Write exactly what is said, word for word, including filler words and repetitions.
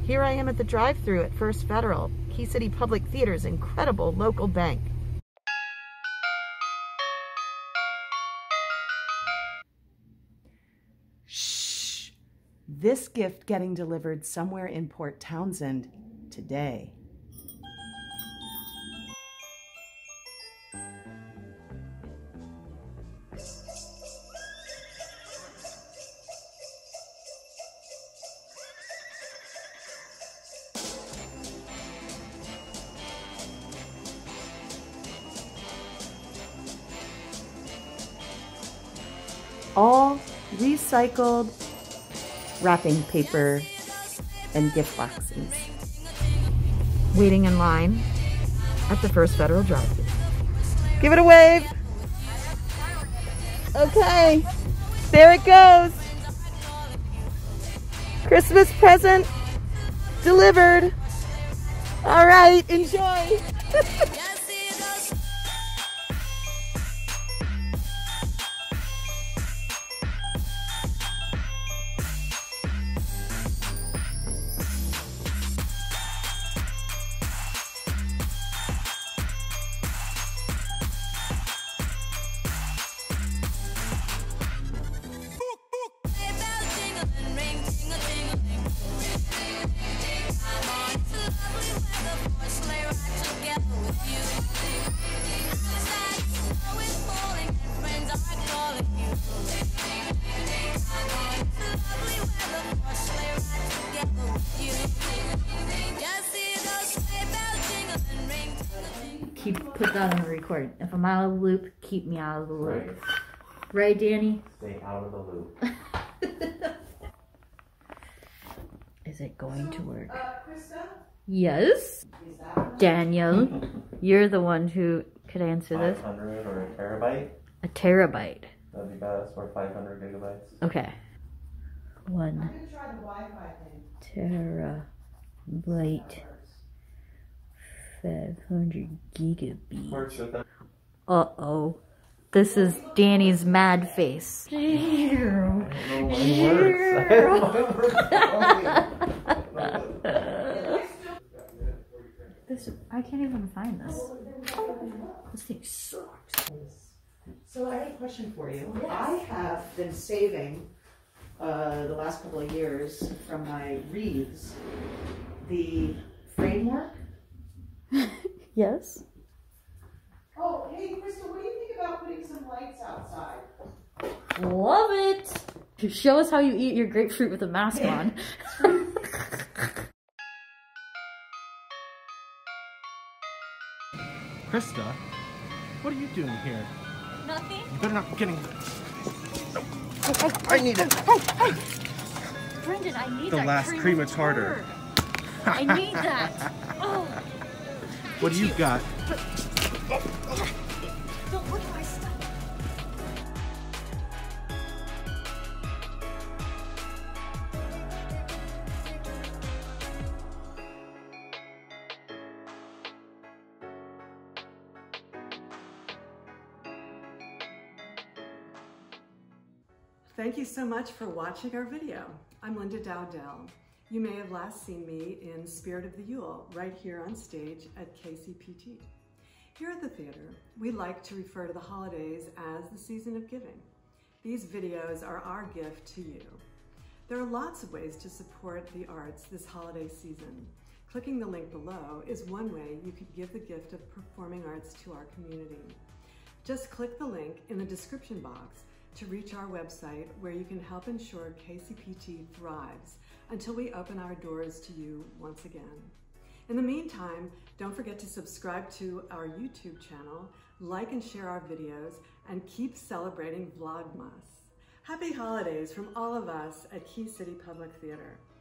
Here I am at the drive-thru at First Federal, Key City Public Theater's incredible local bank. Shh! This gift getting delivered somewhere in Port Townsend today. All recycled wrapping paper and gift boxes. Waiting in line at the First Federal drive-thru. Give it a wave. Okay, there it goes. Christmas present delivered. All right, enjoy. Keep put that on the record. If I'm out of the loop, keep me out of the loop. Right, right Danny? Stay out of the loop. Is it going so, to work? Uh, Christa? Yes. Daniel, you're the one who could answer this. five hundred or a terabyte? A terabyte. That'd be best, or five hundred gigabytes. Okay. One. I'm gonna try the Wi-Fi thing. Terabyte. five hundred gigabytes. Works with that. Uh-oh. This is Danny's mad face. I don't know what works. This, I can't even find this. This thing sucks. So I have a question for you. Yes. I have been saving uh, the last couple of years from my wreaths the framework. Yes. Oh, hey, Christa, what do you think about putting some lights outside? Love it. Just show us how you eat your grapefruit with a mask on. Christa, what are you doing here? Nothing. You better not be getting. Hey, hey, I need it. Hey, hey. Brendan, I need The that last cream of tartar. I need that. Oh. What do you got? Don't look at my stuff. Thank you so much for watching our video. I'm Linda Dowdell. You may have last seen me in Spirit of the Yule, right here on stage at K C P T. Here at the theater, we like to refer to the holidays as the season of giving. These videos are our gift to you. There are lots of ways to support the arts this holiday season. Clicking the link below is one way you could give the gift of performing arts to our community. Just click the link in the description box to reach our website, where you can help ensure K C P T thrives until we open our doors to you once again. In the meantime, don't forget to subscribe to our YouTube channel, like and share our videos, and keep celebrating Vlogmas. Happy holidays from all of us at Key City Public Theater.